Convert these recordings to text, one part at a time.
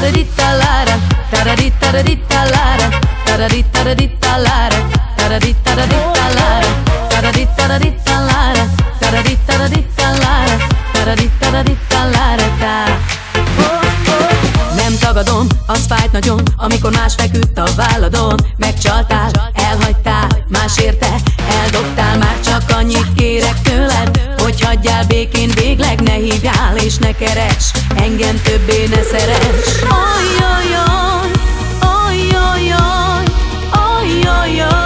taraditaraditalara, taraditaraditalara, taraditaraditalara, taraditaraditalara, taraditaraditalara, taraditaraditalara, taraditaraditalara. Nem tagadom, az fájt nagyon, amikor más feküdt a válladon. Megcsaltál, elhagytál, más érte, eldobtál. Már csak annyit kérek tőled, hogy hagyjál békén végleg. Ne hívjál és ne keress, engem többé ne szeress. Ajjajjaj, ajjajjaj, ajjajjaj.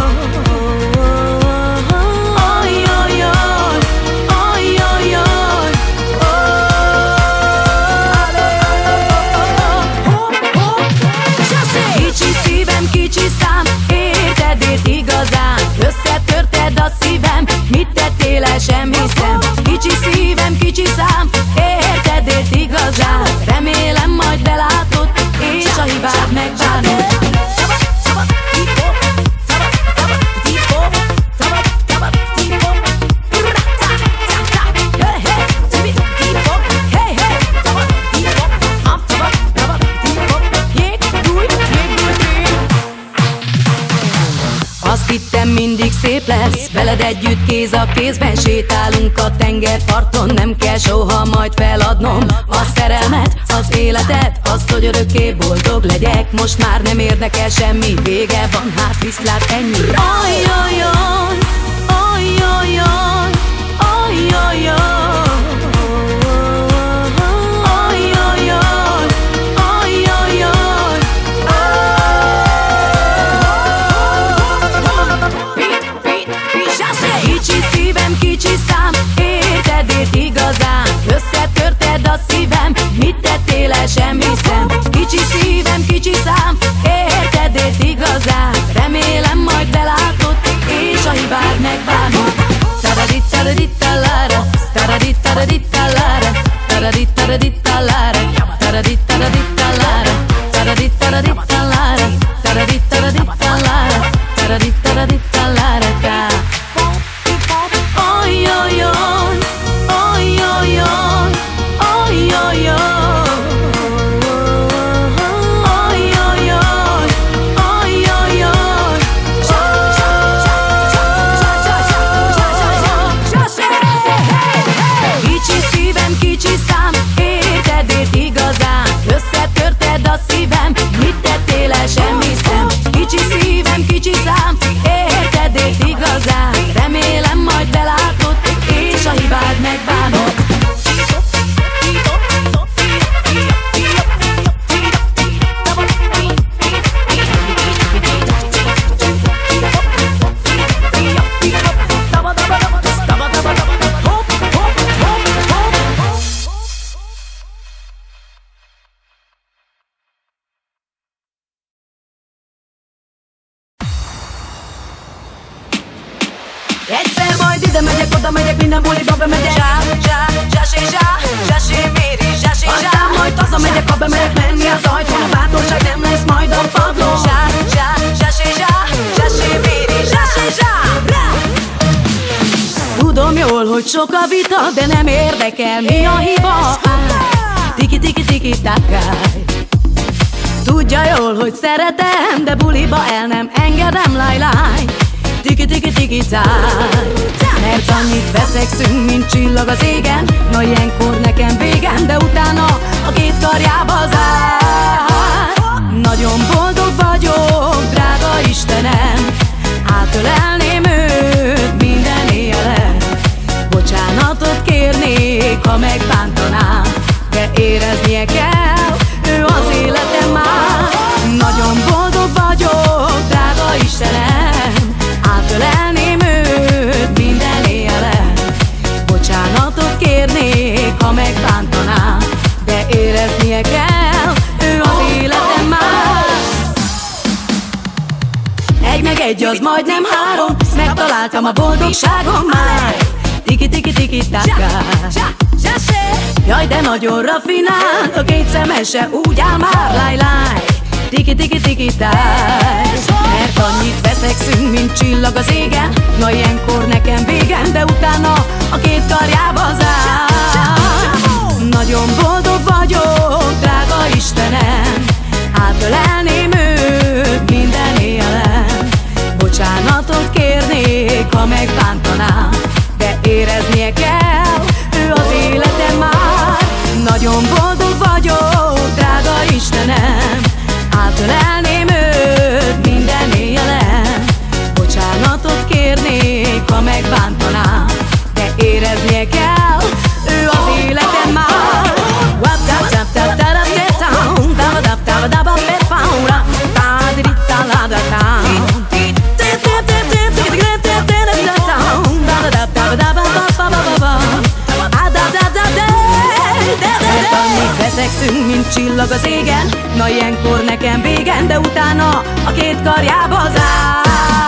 Kicsi szám, érted igazán, összetörted a szívem, mit tettél el, sem hiszem. Kicsi szívem, kicsi szám, érted igazán, remélem majd belátod, és a hibád megbánod. Azt hittem, mindig szép lesz, veled együtt kéz a kézben sétálunk a tengerparton. Nem kell soha majd feladnom a szerelmet, az életet, azt, hogy örökké boldog legyek. Most már nem érdekel semmi, vége van, hát viszlát, ennyi. Ajjajjaj, ajjajjaj, ajjajjaj. Kicsi szám, érted igazán, összetörted a szívem, mit tettél el, sem hiszem. Kicsi szívem, kicsi szám, érted igazán, remélem majd belátod, és a hibád megbánod. Taraditaraditalara, taraditaraditalara, taraditaraditalara, taraditaraditalara, taraditaraditalara, taraditaraditalara, taraditaraditalara. Ajjajjaj, ajjajjaj, ajjajjaj. Kicsi szívem, kicsi szám, érted igazán, összetörted a szívem, mit tettél el, sem hiszem. Kicsi szívem, kicsi szám, érted igazán, remélem majd belátod, és a hibád megbánod. Egyszer majd ide megyek, oda megyek, minden buliba bemegyek. Aztán majd hazamegyek, ha bemegyek menni az ajtón. A bátorság nem lesz majd a padlón. Tudom jól, hogy sok a vita, de nem érdekel, mi a hiba. Tiki-tiki-tiki-takáj. Tudja jól, hogy szeretem, de buliba el nem engedem, láj-láj. Tiki-tiki-tiki-táj. Mert annyit veszekszünk, mint csillag az égen. Na ilyenkor nekem végem, de utána a két karjába zár. Nagyon boldog vagyok, drága Istenem, átölelném őt minden éjjelen. Bocsánatot kérnék, ha megbántanám, de éreznie kell, ő az életem már. Nagyon boldog vagyok, drága Istenem, átölelném őt minden éjjelen. Bocsánatot kérnék, ha megbántanám, de éreznie kell, ő az életem már. Egy meg egy az majdnem három, megtaláltam a boldogságom már. Tiki-tiki-tiki-takáj. Jaj, de nagyon rafinált, a két szemese úgy áll már, láj-láj. Tiki-tiki-tiki-táj. Mert annyit veszekszünk, mint csillag az égen. Na ilyenkor nekem végem, de utána a két karjába zár. Nagyon boldog vagyok, drága Istenem, ha megbántanám, de éreznie kell, ő az életem már. Nagyon boldog vagyok, drága Istenem, átölelném őt minden éjjelen. Bocsánatot kérnék, ha megbántanám, de éreznie kell, ő az életem már. Veszekszünk, mint csillag az égen, na ilyenkor nekem végen, de utána a két karjába zár.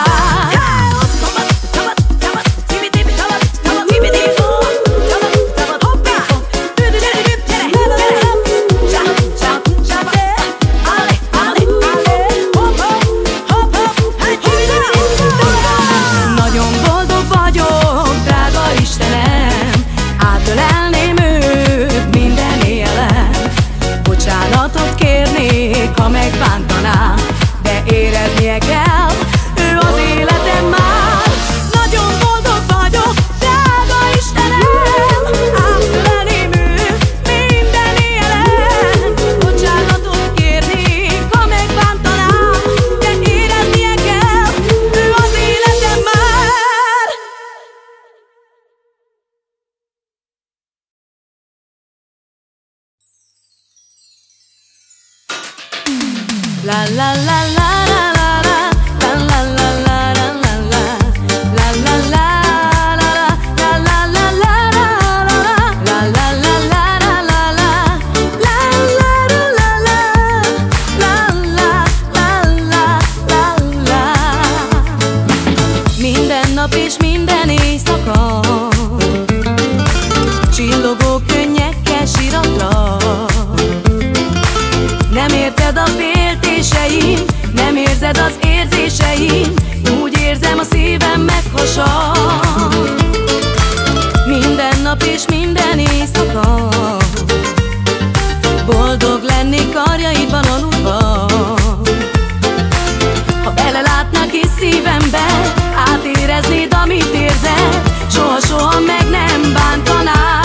Nagyon boldog vagyok, drága Istenem, átölelném őt minden éjjelen. Bocsánatot kérnék, ha megbántanám, de éreznie kell, ő az életem már. Nagyon boldog vagyok, drága Istenem, átölelném őt minden éjjelen. Bocsánatot kérnék, ha megbántanám, de éreznie kell, ő az életem már. La la la la la la la la la la la la la la la la minden nap és minden éjszaka csillogó könnyekkel síratlak. Nem érted a féltéseim, nem érzed az érzéseim, úgy érzem, a szívem meghasad. Minden nap és minden éjszaka boldog lennék karjaidban aludva. Ha belelátnál kis szívembe, átéreznéd, amit érzel, soha-soha meg nem bántanál.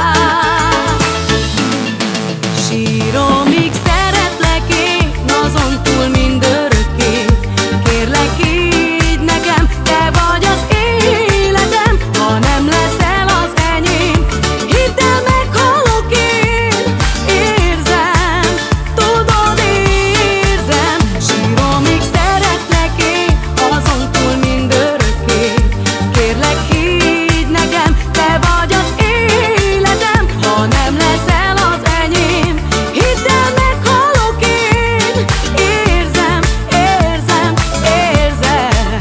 Sírom, míg szeretlek én, azon túl mindörökké. Kérlek, így nekem, te vagy az életem, ha nem leszel az enyém. Hidd el, meghalok én, érzem, tudod, érzem. Sírom, míg szeretlek én, azon túl mindörökké. Kérlek, így nekem, te vagy az életem, ha nem leszel az enyém. Hidd el, meghalok én, érzem, érzem, érzem.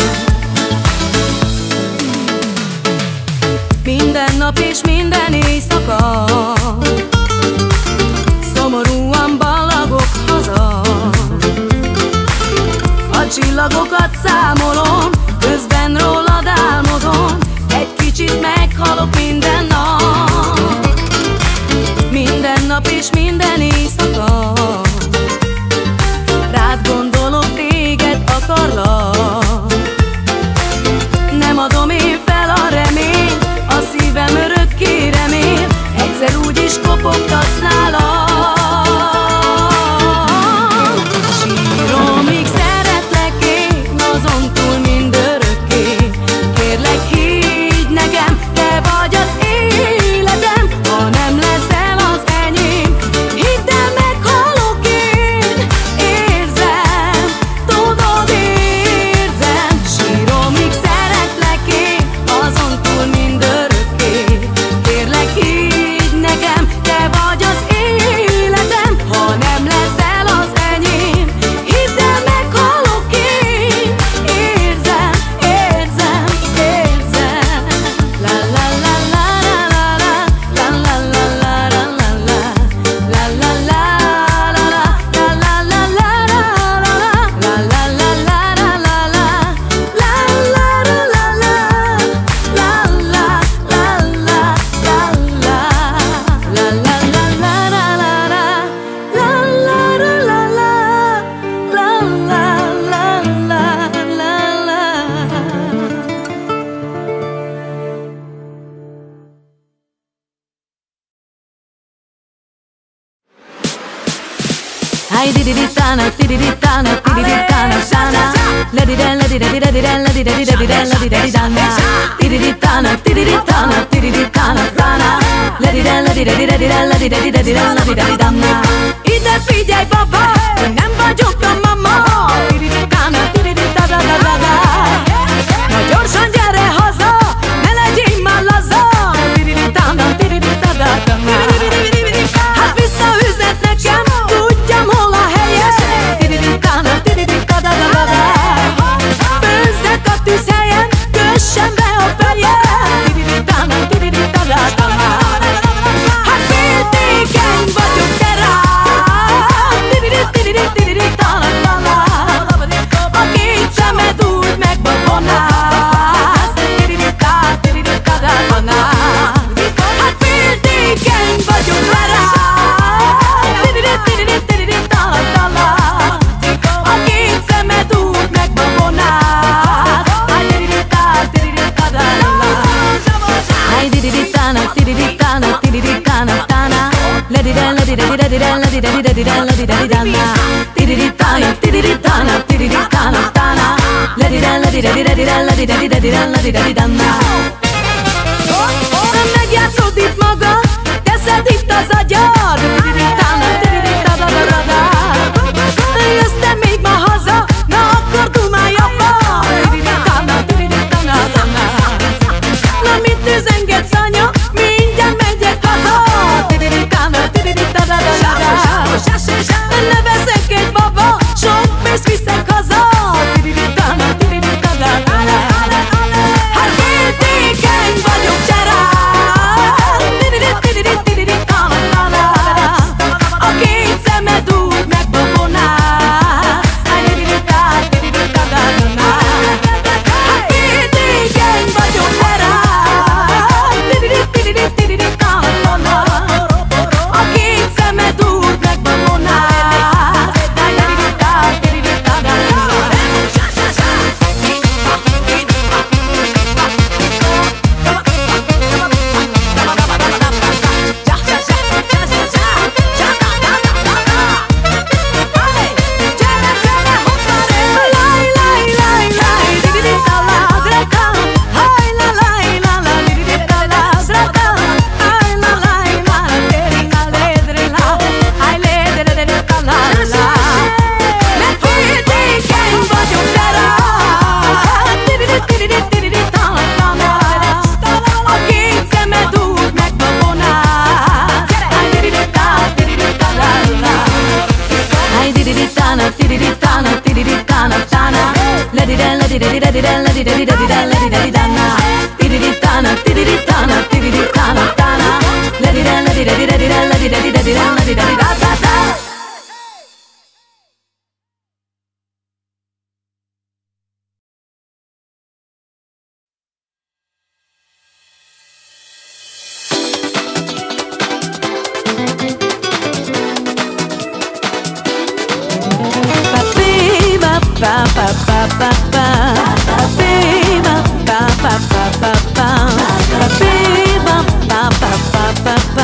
Minden nap és minden éjszaka szomorúan ballagok haza. A csillagokat számolom, közben rólad álmodom, egy kicsit meghalok minden nap. Minden nap és minden éjszaka rád gondolok, téged akarlak. Nem adom én fel a reményt, a szívem örökké remél, egyszer úgyis kopogtatsz nálam. Sírom, míg szeretlek én, azon tidiritana, tidiritana, tidiritana, sana. Lediden, lediden, lediden, lediden, lediden, ledidana. Tidiritana, tidiritana, tidiritana, sana. Lediden, lediden, lediden, lediden, lediden, ledidana. Ide figyelj, baba, hogy nem vagyok a mama. Tidiritana, tidiritana, na gyorsan gyere haza, ne legyél már laza. Tidiritana, tidiritana, hát visszaüzet nekem, tudjam hol a helye. Tidiritana, tidiritana, főzzek a tűzhelyen, kössen be a feje. Tidiritana, tidiritana, hát féltékeny vagyok te rám. Tidiritana, a két szemed úgy megbabonász. Tidiritana, tidiritana, hát féltékeny vagyok le rám. Tidiritana, a két szemed úgy megbabonász. Tidiritana, tidiritana, tidiritana, tana. Lediden, lediden, lediden, lediden, lediden, ledidana. Tidiritana, tidiritana, tidiritana, tana. Lediden, lediden, lediden, lediden, lediden, ledidana. Nem megjátszod itt magad, teszed itt az agyad. Tidiritana, tidiritana, jössz te még ma haza, na akkor dumálj abba. Tidiritana, tidiritana, na mit üzengetsz anya, mindjárt megyek haza. Tidiritana, tidiritana, ne veszek egy baba, sok pénzt viszek haza. Tidiritana, tidiritana, hát féltékeny vagyok cserál. Tidiritana, a két szemed úgy megbabonász. Tidiritana, hát féltékeny vagyok cserál. Tidiritana, a két szemed úgy megbabonász. Tidiritana, tidiritana, tana. Lediden, lediden, lediden, lediden, lediden, ledidana. Tidiritana, tidiritana, tidiritana, tana. Lediden, lediden, lediden, lediden, lediden, ledidana. Pa pa pa pa pa, pa pa pa pa pa pa, pa pa pa pa pa,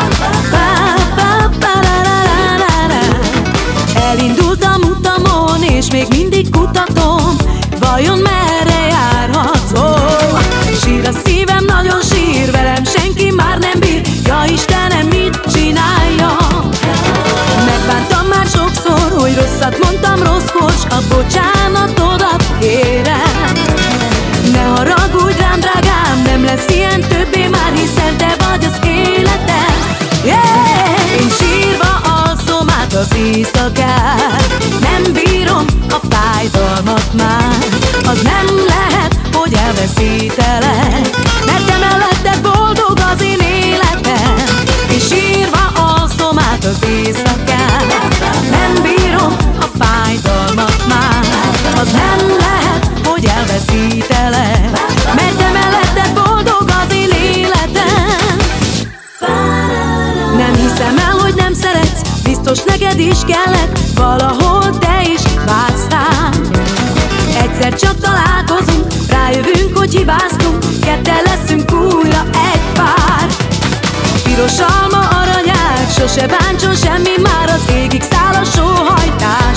pa la la la la. Elindultam utamon és még mindig kutatom, vajon merre járhatsz? Oh, sír a szívem, nagyon sír, velem senki már nem bír. Ja Istenem, mit csináljam? Megbántam már sokszor, hogy rosszat mondtam, rosszkos, a bocsánatodat kérem. Ne haragudj rám, drágám, nem lesz ilyen többé már, hiszen te vagy az életem. Yeah! Én sírva alszom át az éjszakát, nem bírom a fájdalmat már. Az nem lehet, hogy elveszítelek, mert te melletted boldog az én életem. Én sírva alszom át az éjszakát, nem bírom a fájdalmat már. Az nem lehet, hogy elveszítelek, mert te melletted boldog az én életem. Nem hiszem el, hogy nem szeretsz, biztos neked is kellett, valahol te is vársz rám. Egyszer csak találkozunk, rájövünk, hogy hibáztunk, ketten leszünk újra egy pár. Piros alma, aranyág, sose bántson semmi, már az égig száll a sóhaj.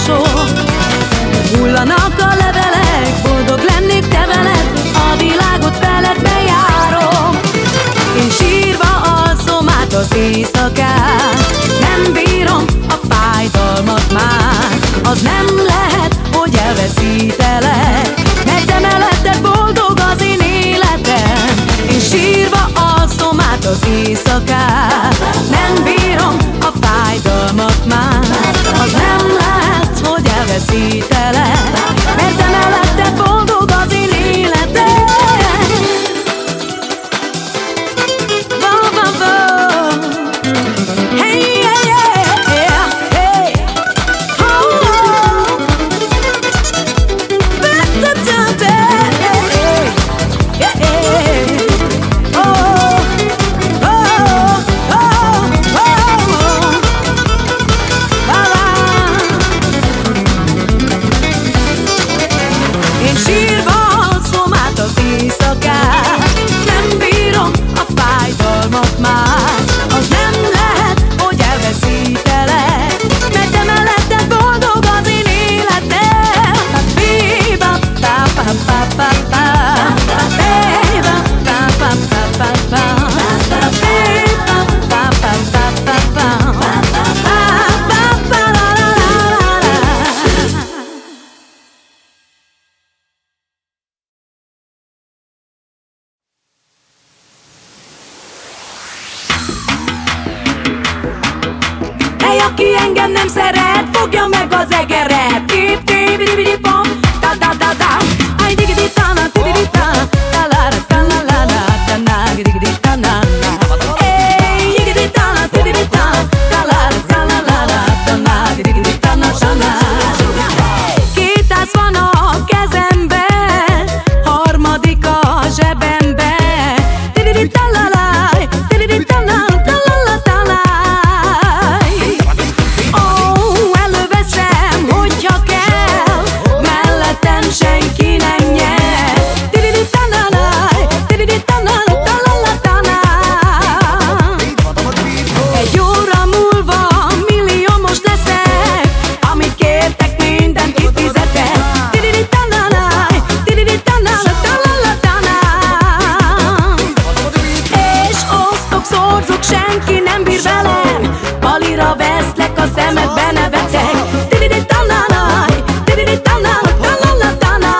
mások. Hullanak a levelek, boldog lennék te veled, a világot veled bejárom. Én sírva alszom át az éjszakát, nem bírom a fájdalmat már. Az nem lehet, hogy elveszítelek, mert te melletted boldog az én életem. Én sírva alszom át az éjszakát, nem bírom a fájdalmat már. Az nem lehet, hogy elveszítelek, mert te melletted boldog az én életem. Aki engem nem szeret, fogja meg az egeret. Tip tip bidi pom, da da da da. Ay digidi tana, digidi tana, talara talalala, tana digidi tana. Hey, digidi tana, digidi tana, talara talalala, tana digidi tana tana. Két tász van a kezemben, harmadik a zsebemben. Digidi talalaj, digidi tana, talala talaj. Senki nem bír velem, palira veszlek, a szemedbe nevetek. Tididi tananaj, tididi tananaj, talala tanaj.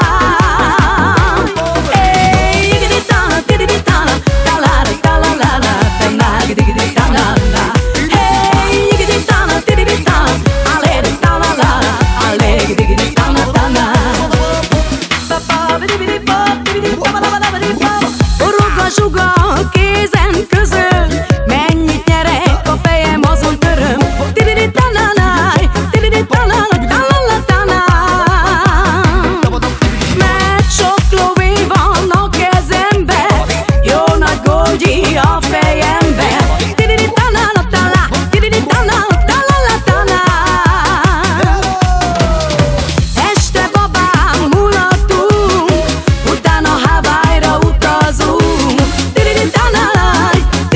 Hey, igidi tana, tididi tana, talara talalala, tanaj, digidi tanana. Hey, igidi tana, tididi tana, alere talala, alere digidi tana tana. Papa, bidi pop, bidi pop, bidi pop. Forog a zsuga a kézen közön, mennyit nyerek, a fejem azon töröm. Tididi tananaj, tididi tananaj, talala tanaj. Mert sok lóvé van a kezembe, jó nagy golgyi a fejembe. Tididi tananaj, talá, tididi tananaj, talala tanaj. Este babám mulatunk, utána Hawaii-ra utazunk. Tididi tananaj,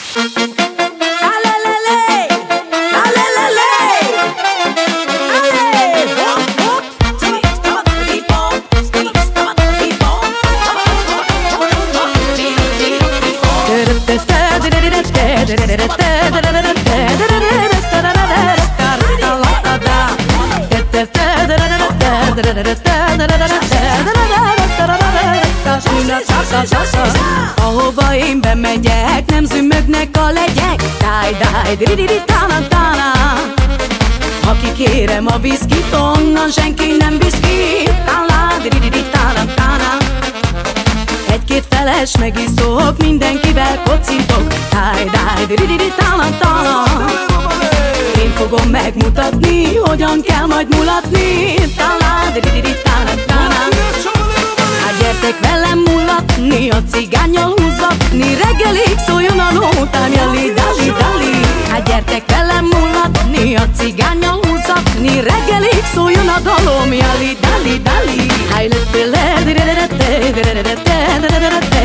Ahova én bemegyek, nem zümmögnek a legyek. Táj-dáj, diri-diri-tána-tána. Ha kikérem a viszkit, onnan senki nem visz ki. Tána, diri-diri-tána-tána. Egy-két feles megiszok, mindenkivel kocintok. Táj-dáj, diri-diri-tána-tána. Én fogom megmutatni, hogyan kell majd mulatni. Tána, diri-diri-tána-tána. Hát gyertek velem mulatni, a cigánnyal húzatni, reggelig szóljon a nótám, jali dali dali. Hát gyertek velem mulatni, a cigánnyal húzatni, reggelig szóljon a dalom, jali dali dali. Háj lette le, direrete, direrete, direrete,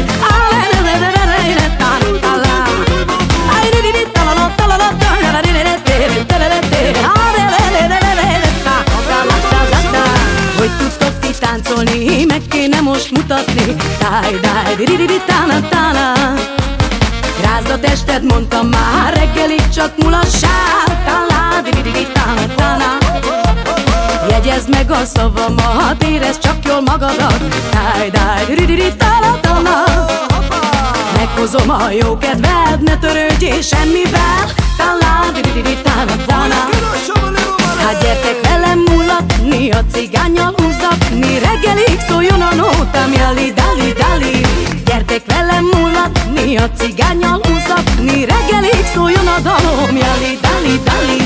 hogy tudtok ti táncolni, meg kéne most mutatni. Táj-dáj, diri-diri-tána-tána. Rázd a tested, mondtam már, reggelig csak mulassál. Tána, diri-diri-tána-tána. Jegyezd meg a szavamat, érezd csak jól magadat. Táj-dáj, diri-diri-tána-tána. Meghozom a jó kedved, ne törődjél semmivel. Tána, diri-diri-tána-tána. Hát gyertek velem mulatni, a cigánnyal húzatni, reggelig szóljon a nótám, jali dali dali. Gyertek velem mulatni, a cigánnyal húzatni, reggelig szóljon a dalom, jali dali dali.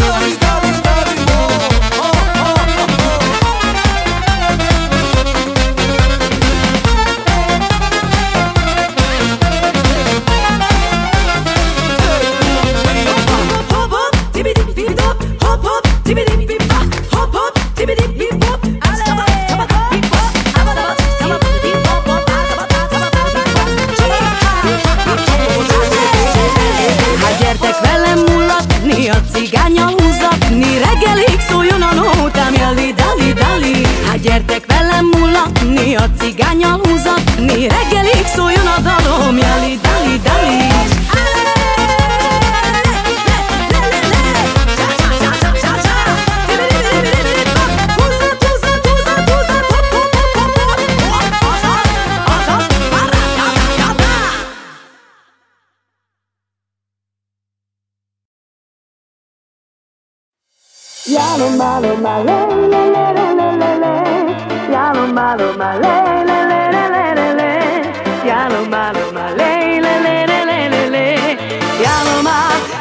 A cigánnyal húzatni, reggelig szóljon a nótám, jali dali dali. Hát gyertek velem mulatni, a cigánnyal húzatni, reggelig szóljon a dalom, jali dali dali. Yalo malo male le le le le le le. Yalo malo male le le le le le le. Yalo malo male le le le le le le. Yalo ma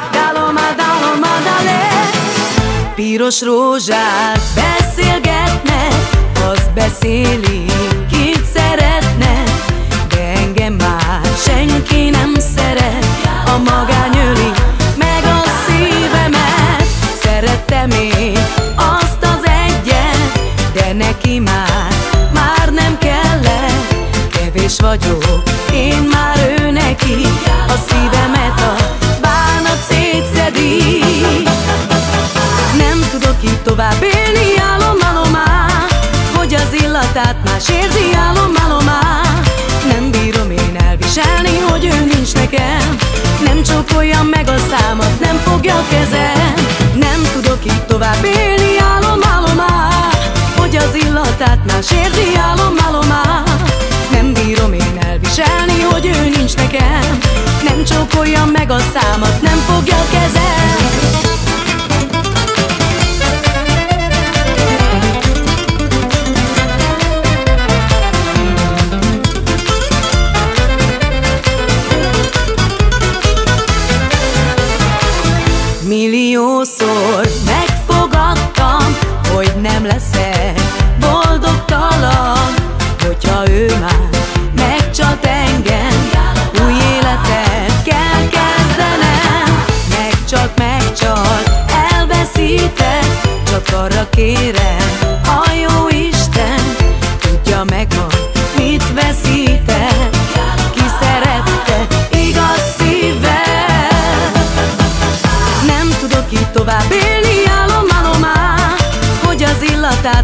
dale. Piros rózsák beszélgetnek, azt beszélik, kit szeretnek, de engem már senki nem szeret. A magány öli meg a szívemet. Szerettem én azt az egyet, de neki már nem kellett. Kevés vagyok, én már ő neki, a szívemet a bánat szétszedi. Nem tudok így tovább élni, álom-álomá, hogy az illatát más érzi, álom-álomá. Nem bírom én elviselni, hogy ő nincs nekem. Nem csókoljam meg a számat, nem fogja a kezem. Nem tudok így tovább élni, álom-álomá, hogy az illatát más érzi, álom-álomá. Nem bírom én elviselni, hogy ő nincs nekem. Nem csókoljam meg a számat, nem fogja a kezem. Milliószor megfogadtam, hogy nem leszek boldogtalan, hogyha ő már megcsalt engem. Új életet kell kezdenem. Megcsalt, elveszített. Csak arra kérem, a jó Isten tudja meg majd, mit veszített. Ki szerette igaz szívvel.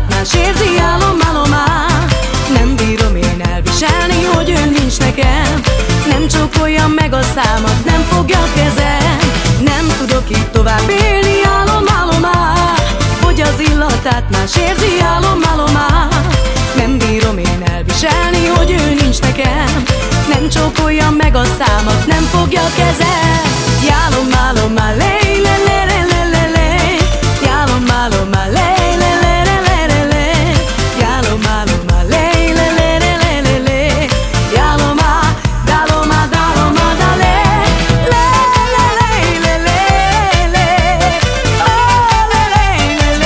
illatát más érzi, álom-álomá. Nem bírom én elviselni, hogy ő nincs nekem. Nem csókolja meg a számat, nem fogja a kezem. Nem tudok így tovább élni, álom-álomá. Hogy az illatát más érzi, álom-álomá. Nem bírom én elviselni, hogy ő nincs nekem. Nem csókolja meg a számat, nem fogja a kezem. Álom-álomá, lej, le, le, le, le, le, le. Álom-álomá, lej, le, le, le, le, le, le. Álom-álomá, lej, le, le, le, le, le, le. Álomá, dálomá, dálomá, dá, le. Le, le, le, le, le, le. Oh, le, le, le, le.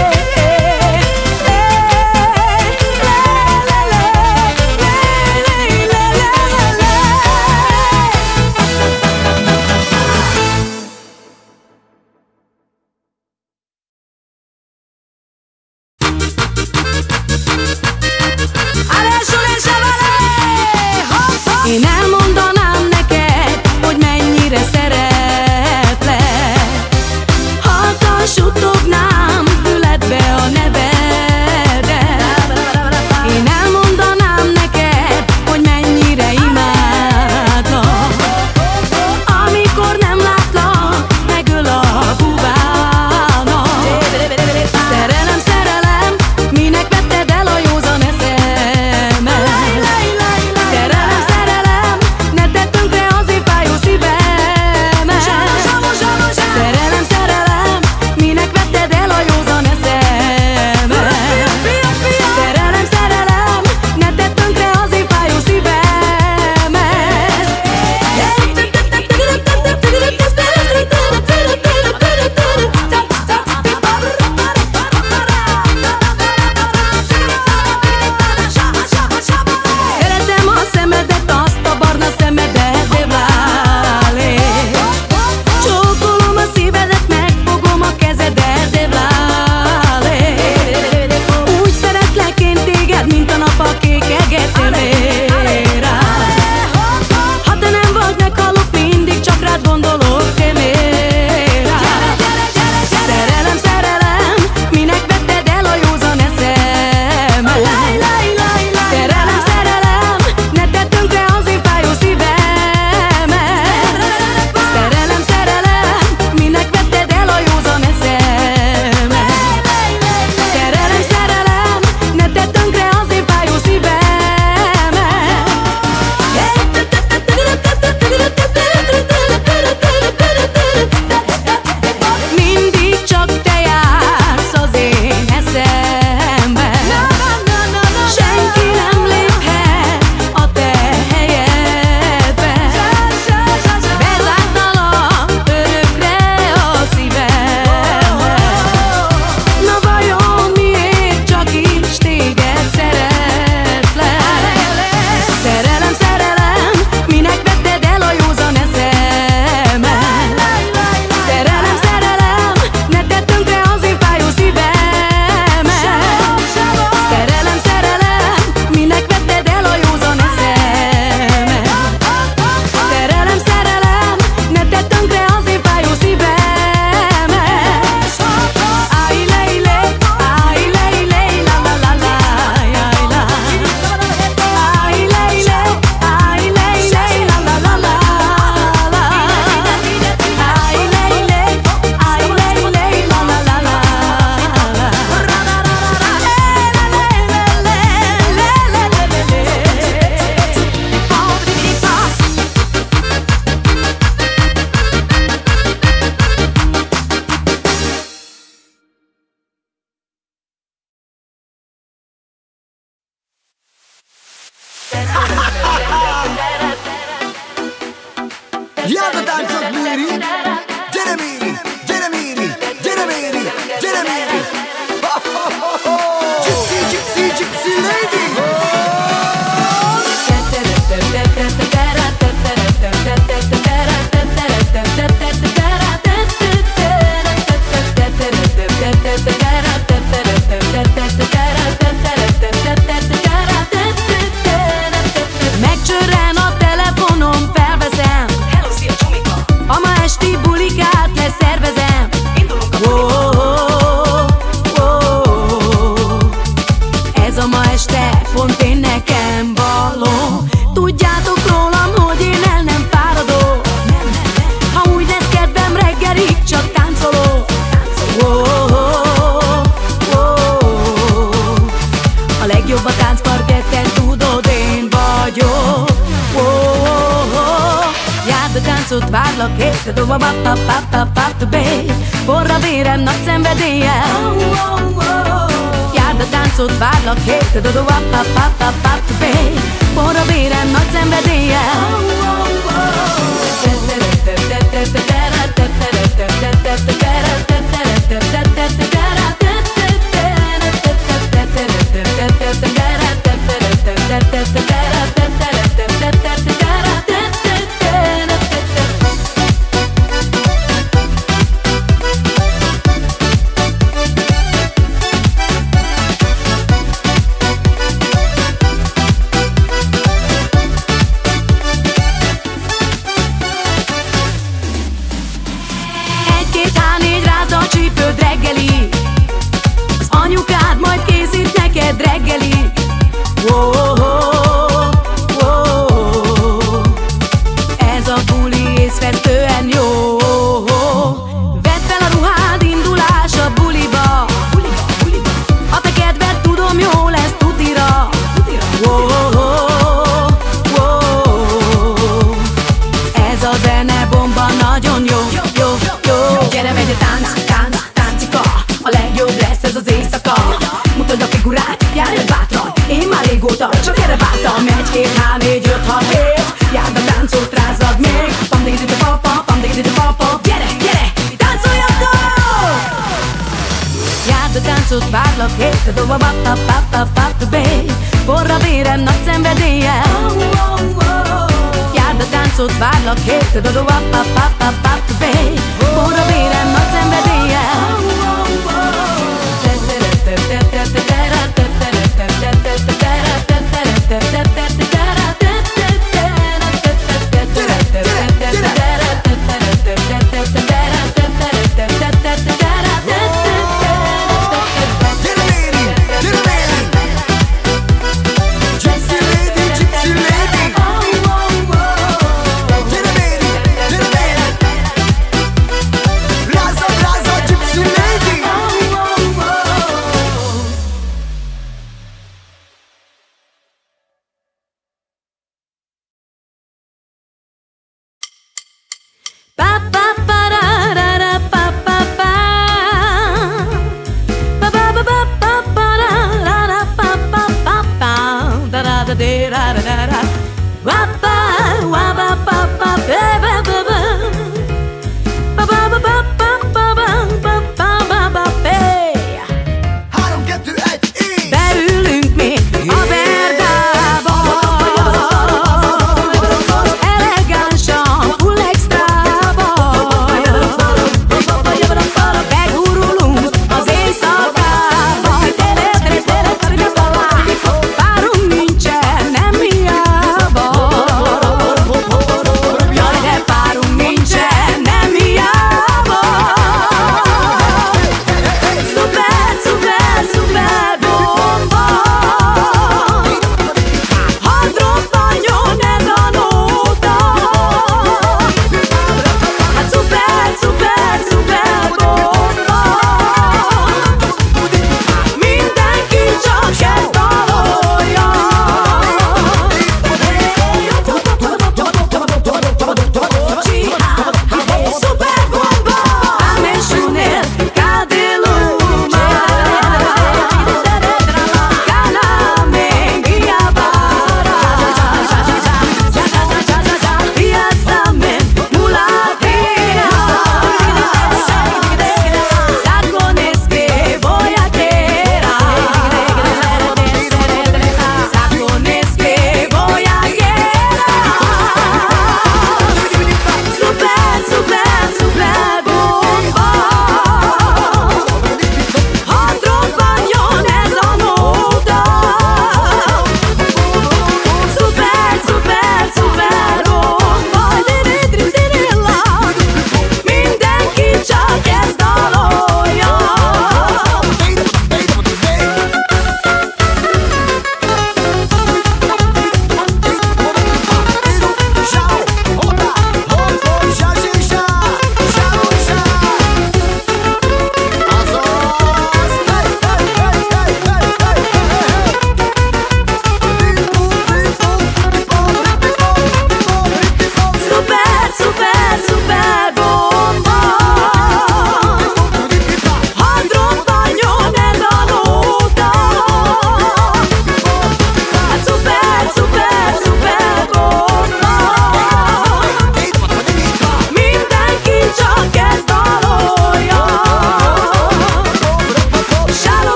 Én elmondanám neked, hogy mennyire szeretlek. Halkan suttognám füledbe a nevedet. Én elmondanám neked, hogy mennyire imádlak. Amikor nem látlak, megöl a bubának. Szerelem, szerelem, minek vetted el a józan eszemet? Szerelem, szerelem, ne tedd tönkre azért fájó szívemet. Szerelem, szerelem, minek vetted el a józan eszemet? Szerelem, szerelem, ne tedd tönkre azért fájó szívemet. Szeretem a szemedet, azt a barna szemedet, de vlálé. Csókolom a szívedet, megfogom a kezedet, de vlálé. Úgy szeretlek én téged, mint a nap a kék egetemére. Ha te nem vagy, meghalok, mindig csak rád gondolok, temére. Szerelem, szerelem, minek vetted el a józan eszemet? Szerelem, szerelem, ne tedd tönkre az én fájó szívemet. Szerelem, szerelem, minek vetted el a józan eszemet? Szerelem, szerelem, ne tedd tönkre az én fájó szívemet. Mindig csak te jársz az én eszembe. Senki nem léphet a te helyedbe. Bezártalak örökre a szívembe. Na vajon miért csak is téged szeretlek? Szerelem, szerelem, minek vetted el a józan eszemet? Szerelem, szerelem, ne tedd tönkre az én fájó szívemet. Szerelem, szerelem, minek vetted el a józan eszemet? Szerelem, szerelem, ne tedd tönkre az én fájó szívemet. Áj, lej, lej, áj, lej, lej, la, la, la, la, áj, la. Áj, lej, lej, áj, lej, lej, la, la, la, la, la. Áj, lej, lej, áj, lej, lej, la, la, la, la, la. Iată dansă Miri, Gyere Miri, Gyere Miri, Gyere Miri, Gyere Miri. Gypsy, gypsy, gypsy lady. Megcsörren a telefonom, felveszem. Hello, szia csumika! A ma esti bulikát leszervezem. Indulunk a buliba. Oh, oh, oh, oh. várlak, hét, doba, baby. Forra vérem nagy szenvedéllyel. Járd a táncot, várlak, hét, doba, baby. Forra vérem nagy szenvedéllyel. Csípőd reggeli, az anyukád majd készít neked reggeli. Ez a buli észvesztően jó. Vedd fel a ruhád, indulás a buliba. A te kedved tudom jó lesz tutira. Ez a zene bomba nagyon jó. Gyere, megy a táncika, a legjobb lesz ez az éjszaka. Mutasd a figurát, járj bátran, én már régóta csak erre vártam. 1, 2, 3, 4, 5, 6, 7. Járd a táncot, rázzad még. Pam, digididi, papa, gyere, táncoljatok! Járd a táncot, várlak, hét, doba, baby. Forra vérem nagy szenvedéllyel. Járd a táncot, várlak, hét, doba, baby. Forra vérem nagy szenvedéllyel. Papa